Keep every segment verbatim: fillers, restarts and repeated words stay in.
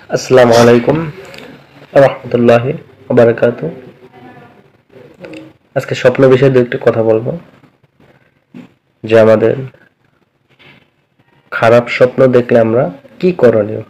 আসসালামু আলাইকুম রহমতুল্লাহি বারাকাতু। আজকে স্বপ্ন বিষয়ে দু একটি কথা বলবো, যে আমাদের খারাপ স্বপ্ন দেখলে আমরা কি করণীয়।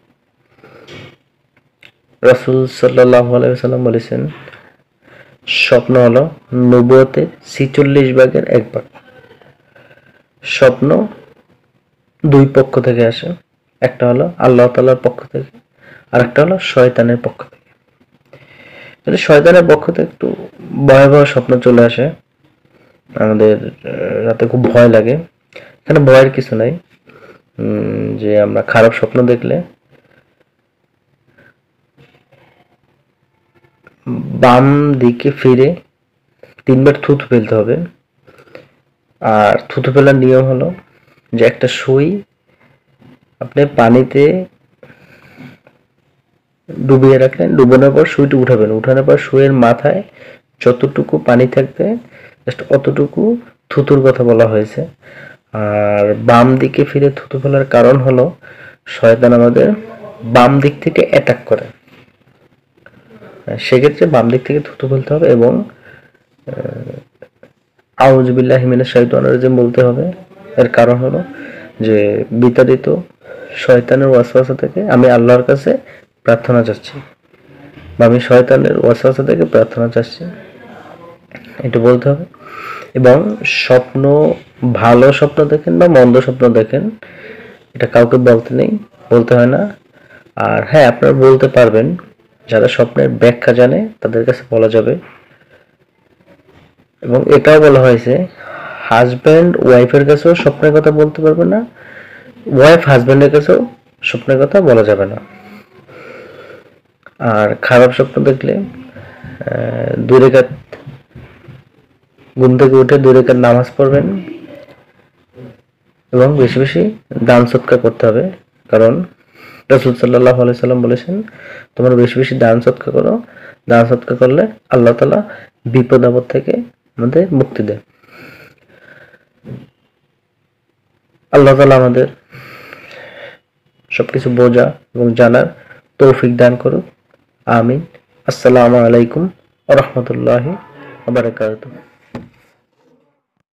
রাসূল সাল্লাল্লাহু আলাইহি ওয়াসাল্লাম বলেছেন, স্বপ্ন হলো নবুয়তের ছিচল্লিশ ভাগের এক ভাগ। স্বপ্ন দুই পক্ষ থেকে আসে, একটা হলো আল্লাহ তাআলার পক্ষ থেকে, আর একটা হলো শয়তানের পক্ষ থেকে। যদি শয়তানের পক্ষ থেকে একটু ভয়াবহ স্বপ্ন চলে আসে, আমাদের রাতে খুব ভয় লাগে। এখানে ভয়ের কিছু নাই, যে আমরা খারাপ স্বপ্ন দেখলে বাম দিকে ফিরে তিনবার থুতু ফেলতে হবে। আর থুতু ফেলার নিয়ম হলো যে একটা সুই আপনি পানিতে ডুবিয়ে রাখলেন, ডুবানোর পর সুইটা উঠাবেন, উঠানোর পর সুইয়ের মাথায় যতটুকু পানি থাকবে জাস্ট অতটুকু থুতুর কথা বলা হয়েছে। আর বাম দিকে ফিরে থুতু ফেলার কারণ হলো শয়তান আমাদের বাম দিক থেকে অ্যাটাক করে, সেক্ষেত্রে বাম দিক থেকে থুতু ফেলতে হবে এবং আউযু বিল্লাহি মিনাশ শাইতানির রাজিম বলতে হবে। এর কারণ হলো যে বিতাড়িত শয়তানের ওয়াসওয়াসা থেকে আমি আল্লাহর কাছে প্রার্থনা চাচ্ছি, বা আমি শয়তানের ওয়াসওয়াসা থেকে প্রার্থনা চাচ্ছি, এটা বলতে হবে। এবং স্বপ্ন ভালো স্বপ্ন দেখেন বা মন্দ স্বপ্ন দেখেন, এটা কাউকে বলতে নেই, বলতে হয় না। আর হ্যাঁ, আপনারা বলতে পারবেন, যারা স্বপ্নের ব্যাখ্যা জানে তাদের কাছে বলা যাবে। এবং এটাও বলা হয়েছে, হাজব্যান্ড ওয়াইফের কাছেও স্বপ্নের কথা বলতে পারবে না, ওয়াইফ হাজব্যান্ডের কাছেও স্বপ্নের কথা বলা যাবে না। আর খারাপ স্বপ্ন দেখলে দুই রাকাত ঘুম থেকে উঠে দুই রাকাত নামাজ পড়বেন এবং বেশি বেশি দান সদকা করতে হবে। কারণ রাসূল সাল্লাল্লাহু আলাইহি সাল্লাম বলেছেন, তোমরা বেশি বেশি দান সদকা করো, দান সদকা করলে আল্লাহ তাআলা বিপদ আপদ থেকে আমাদের মুক্তি দেয়। আল্লাহ তাআলা আমাদের সবকিছু বোঝা এবং জানার তৌফিক দান করুক, আমিন। আসসালামু আলাইকুম ওয়া রাহমাতুল্লাহি ওয়া বারাকাতুহু।